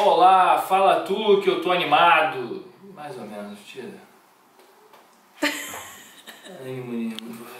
Olá, fala tu que eu tô animado. Mais ou menos, tira. Ai, menino.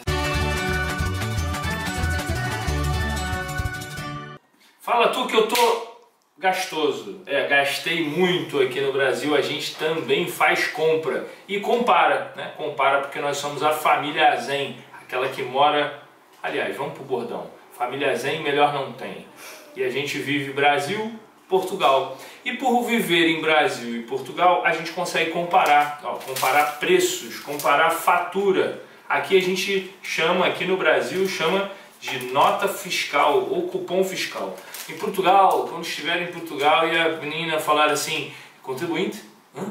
Fala tu que eu tô gastoso. Gastei muito aqui no Brasil. A gente também faz compra. E compara, né? Compara porque nós somos a família Zen. Aquela que mora... Aliás, vamos pro bordão. Família Zen melhor não tem. E a gente vive Brasil, Portugal. E por viver em Brasil e Portugal, a gente consegue comparar. Ó, comparar preços, comparar fatura. Aqui a gente chama, aqui no Brasil, chama de nota fiscal ou cupom fiscal. Em Portugal, quando estiver em Portugal e a menina falar assim, contribuinte?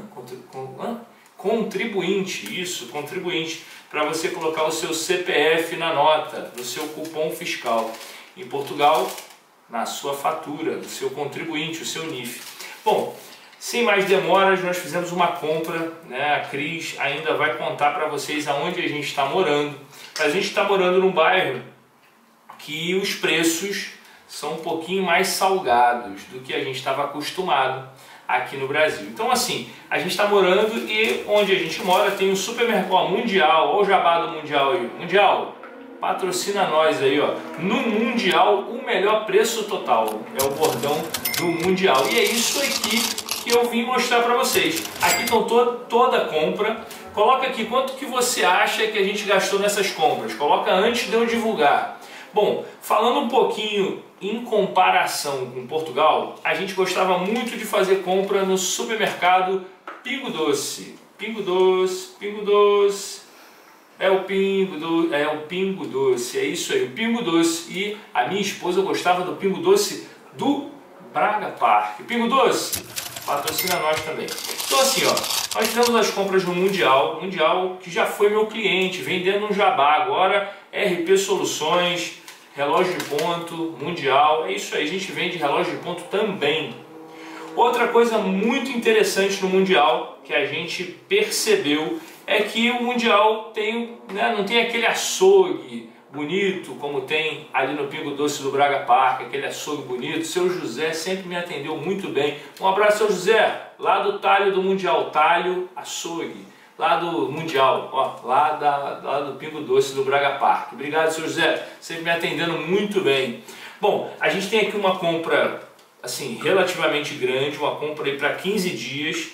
Contribuinte, isso, contribuinte, para você colocar o seu CPF na nota, no seu cupom fiscal. Em Portugal, na sua fatura, no seu contribuinte, o seu NIF. Bom, sem mais demoras, nós fizemos uma compra, né? A Cris ainda vai contar para vocês aonde a gente está morando. A gente está morando num bairro que os preços são um pouquinho mais salgados do que a gente estava acostumado aqui no Brasil. Então assim, a gente está morando e onde a gente mora tem um supermercado Mundial. Olha o jabá do Mundial aí. Mundial, patrocina nós aí, ó. No Mundial, o melhor preço total. É o bordão do Mundial. E é isso aqui que eu vim mostrar para vocês. Aqui estão toda a compra. Coloca aqui quanto que você acha que a gente gastou nessas compras. Coloca antes de eu divulgar. Bom, falando um pouquinho em comparação com Portugal, a gente gostava muito de fazer compra no supermercado Pingo Doce. Pingo Doce, Pingo Doce, é o Pingo Doce, é isso aí, o Pingo Doce. E a minha esposa gostava do Pingo Doce do Braga Park. Pingo Doce, patrocina nós também. Então assim, ó, nós fizemos as compras no Mundial que já foi meu cliente, vendendo um jabá, agora RP Soluções, relógio de ponto, Mundial, é isso aí, a gente vende relógio de ponto também. Outra coisa muito interessante no Mundial que a gente percebeu é que o Mundial tem, né, não tem aquele açougue bonito como tem ali no Pingo Doce do Braga Park, aquele açougue bonito. Seu José sempre me atendeu muito bem. Um abraço, seu José, lá do talho do Mundial, talho açougue, lá do Mundial, ó, lá do Pingo Doce do Braga Park. Obrigado, seu José, sempre me atendendo muito bem. Bom, a gente tem aqui uma compra assim relativamente grande, uma compra aí para 15 dias,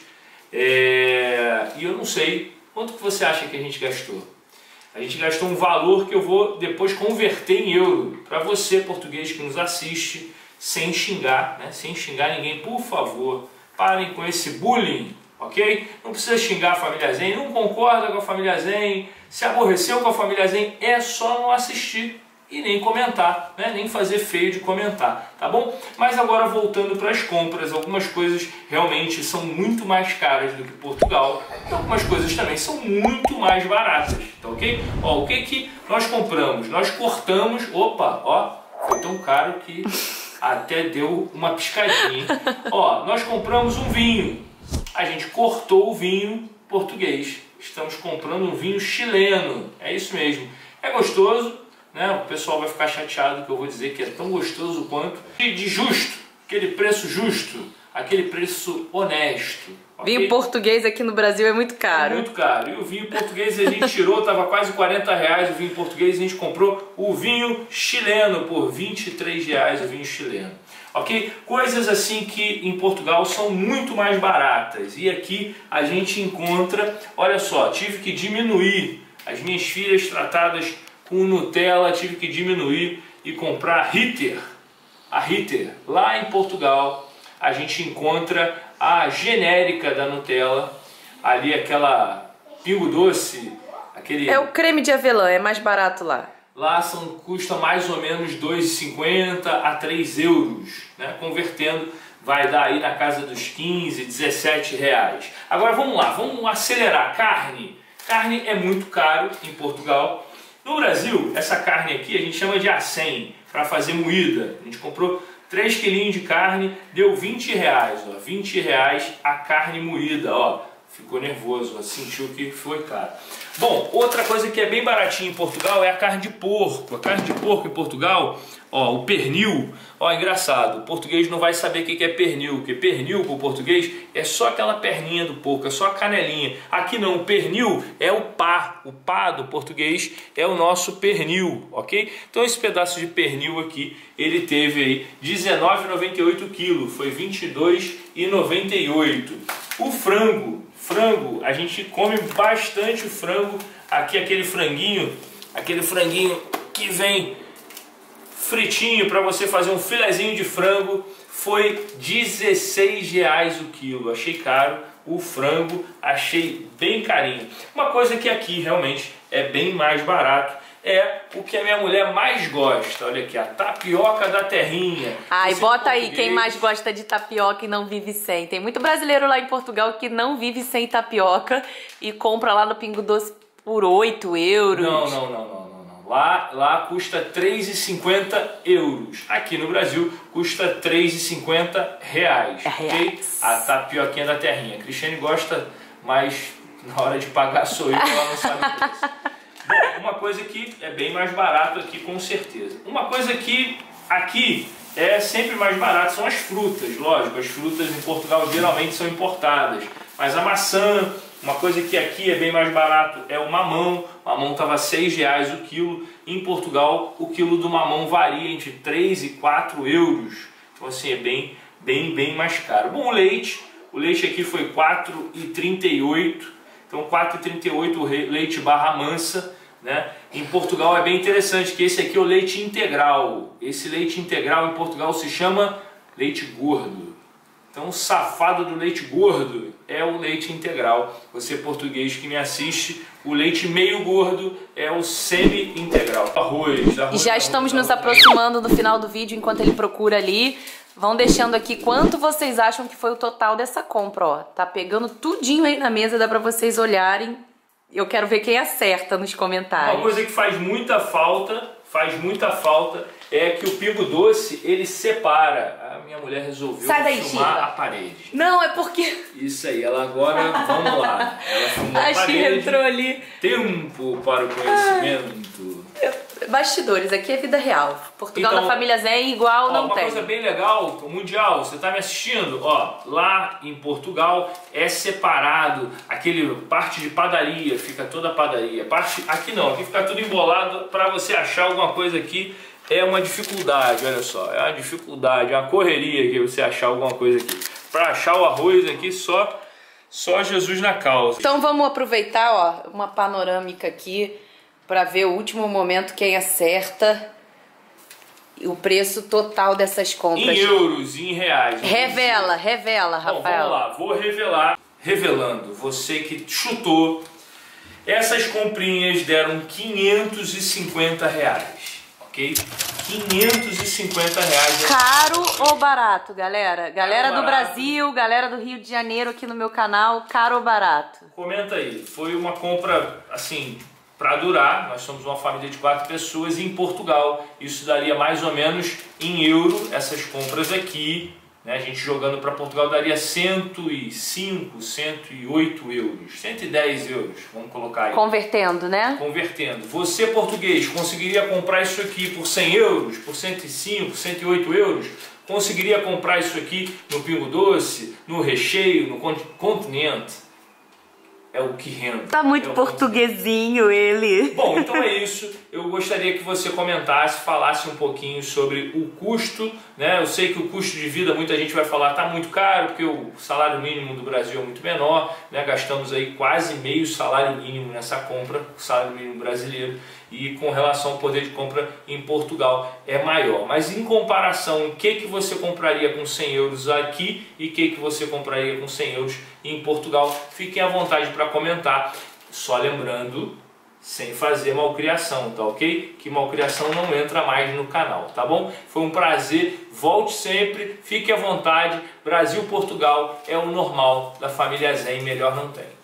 e eu não sei quanto que você acha que a gente gastou. A gente gastou um valor que eu vou depois converter em euro para você, português, que nos assiste, sem xingar, né? Sem xingar ninguém, por favor, parem com esse bullying, ok? Não precisa xingar a família Zen, não concorda com a família Zen, se aborreceu com a família Zen, é só não assistir e nem comentar, né? Nem fazer feio de comentar, tá bom? Mas agora voltando para as compras, algumas coisas realmente são muito mais caras do que Portugal, e algumas coisas também são muito mais baratas, tá ok? Ó, o que que nós compramos? Nós cortamos, opa, ó, foi tão caro que até deu uma piscadinha, hein? Ó, nós compramos um vinho, a gente cortou o vinho português, estamos comprando um vinho chileno, é isso mesmo, é gostoso, né? O pessoal vai ficar chateado que eu vou dizer que é tão gostoso quanto de justo, aquele preço justo, aquele preço honesto. Okay? Vinho português aqui no Brasil é muito caro. É muito caro. E o vinho português a gente tirou, estava quase R$40 o vinho português, a gente comprou o vinho chileno por R$23 o vinho chileno. Ok? Coisas assim que em Portugal são muito mais baratas. E aqui a gente encontra, olha só, tive que diminuir as minhas filhas tratadas com Nutella, tive que diminuir e comprar Ritter. A Ritter, lá em Portugal, a gente encontra a genérica da Nutella, ali aquela Pingo Doce, aquele... É o creme de avelã, é mais barato lá. Lá custa mais ou menos 2,50 a 3 euros, né? Convertendo vai dar aí na casa dos 15, 17 reais. Agora vamos lá, vamos acelerar. Carne. Carne é muito caro em Portugal. No Brasil, essa carne aqui a gente chama de A100 para fazer moída. A gente comprou 3 quilinhos de carne, deu 20 reais, ó, 20 reais a carne moída, ó, ficou nervoso, sentiu que foi caro. Bom, outra coisa que é bem baratinha em Portugal é a carne de porco. A carne de porco em Portugal, ó, o pernil, ó, engraçado, o português não vai saber o que é pernil, porque pernil para o português é só aquela perninha do porco, é só a canelinha. Aqui não, o pernil é o pá do português é o nosso pernil, ok? Então esse pedaço de pernil aqui, ele teve aí R$19,98 kg, foi R$22,98. O frango, a gente come bastante o frango, aqui aquele franguinho que vem fritinho para você fazer um filezinho de frango, foi R$16 o quilo. Achei caro o frango, achei bem carinho. Uma coisa que aqui realmente é bem mais barato é o que a minha mulher mais gosta. Olha aqui, a tapioca da terrinha. Ai, bota aí quem mais gosta de tapioca e não vive sem. Tem muito brasileiro lá em Portugal que não vive sem tapioca e compra lá no Pingo Doce por 8 euros. Não. Lá custa €3,50. Aqui no Brasil custa R$3,50. Okay? A tapioquinha da terrinha. A Cristiane gosta, mas na hora de pagar sou eu, ela não sabe disso. Bom, uma coisa que é bem mais barato aqui, com certeza. Uma coisa que aqui é sempre mais barato são as frutas. Lógico, as frutas em Portugal geralmente são importadas. Mas a maçã, uma coisa que aqui é bem mais barato é o mamão. O mamão estava R$6 o quilo. Em Portugal, o quilo do mamão varia entre 3 e 4 euros. Então assim, é bem mais caro. Bom, o leite aqui foi R$4,38. Então R$4,38 o leite barra mansa, né? Em Portugal é bem interessante que esse aqui é o leite integral. Esse leite integral em Portugal se chama leite gordo. Então o safado do leite gordo é o leite integral. Você português que me assiste, o leite meio gordo é o semi-integral. Arroz. E já estamos nos aproximando do final do vídeo enquanto ele procura ali. Vão deixando aqui quanto vocês acham que foi o total dessa compra, ó. Tá pegando tudinho aí na mesa, dá pra vocês olharem. Eu quero ver quem acerta nos comentários. Uma coisa que faz muita falta é que o Pingo Doce, ele separa. A minha mulher resolveu filmar a parede. Não, é porque... Isso aí, ela agora, vamos lá. Ela filmou a parede. Acho que entrou ali. Tempo para o conhecimento. Bastidores, aqui é vida real. Portugal então, da família Zé é igual, não tem. Uma coisa bem legal, o Mundial, você está me assistindo? Ó, lá em Portugal é separado, aquele parte de padaria, fica toda a padaria. Parte, aqui não, aqui fica tudo embolado. Para você achar alguma coisa aqui é uma dificuldade, olha só. É uma dificuldade, é uma correria que você achar alguma coisa aqui. Para achar o arroz aqui, só Jesus na causa. Então vamos aproveitar, ó, uma panorâmica aqui para ver o último momento quem acerta o preço total dessas compras. Em euros e em reais. Revela, Rafael. Bom, vamos lá, vou revelar. Revelando, você que chutou, essas comprinhas deram R$550, ok? R$550. Caro ou barato, galera? Galera do barato. Brasil, galera do Rio de Janeiro aqui no meu canal, caro ou barato? Comenta aí, foi uma compra, assim, para durar. Nós somos uma família de 4 pessoas e em Portugal isso daria mais ou menos em euro, essas compras aqui, né? A gente jogando para Portugal daria 105, 108 euros, 110 euros, vamos colocar aí. Convertendo, né? Convertendo. Você, português, conseguiria comprar isso aqui por 100 euros, por 105, 108 euros? Conseguiria comprar isso aqui no Pingo Doce, no Recheio, no Continente? É o que rende. Tá muito portuguesinho ele. Bom, então é isso. Eu gostaria que você comentasse, falasse um pouquinho sobre o custo, né? Eu sei que o custo de vida, muita gente vai falar, tá muito caro, porque o salário mínimo do Brasil é muito menor, né? Gastamos aí quase meio salário mínimo nessa compra, o salário mínimo brasileiro, e com relação ao poder de compra em Portugal é maior. Mas em comparação, o que você compraria com 100 euros aqui e o que você compraria com 100 euros em Portugal? Fiquem à vontade para comentar, só lembrando, sem fazer malcriação, tá ok? Que malcriação não entra mais no canal, tá bom? Foi um prazer, volte sempre, fique à vontade. Brasil, Portugal é o normal da família Zen, melhor não tem.